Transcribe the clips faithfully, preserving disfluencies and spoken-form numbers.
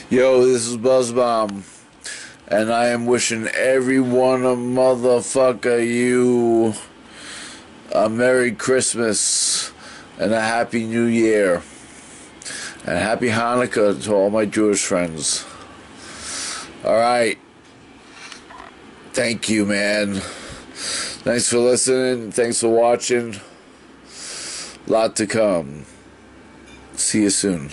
Yo, this is Buzzbomb, and I am wishing everyone a motherfucker you a Merry Christmas and a Happy New Year and Happy Hanukkah to all my Jewish friends. Alright. Thank you, man. Thanks for listening. Thanks for watching. Lot to come. See you soon.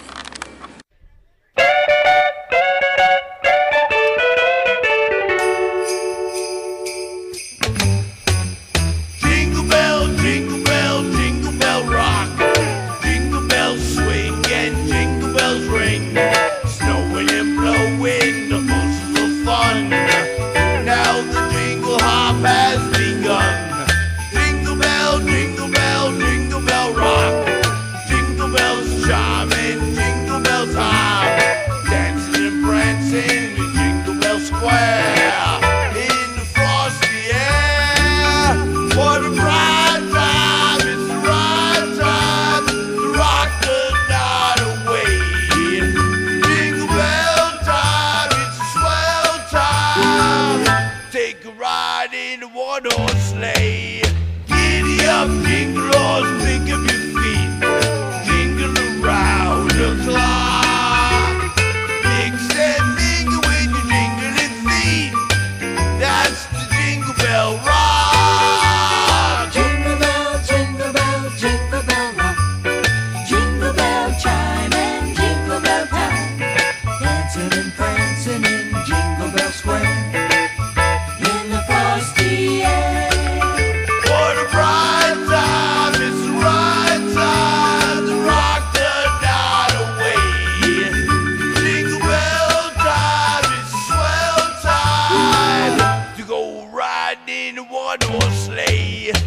In a one-horse sleigh, giddy up, jingle horse, pick up your feet, jingle around the clock. Mix and mingle with your jingling feet. That's the Jingle Bell Rock. Jingle bell, jingle bell, jingle bell rock. Jingle bell chime and jingle bell time. Dancing and prancing in Jingle Bell Square. In a one-horse sleigh.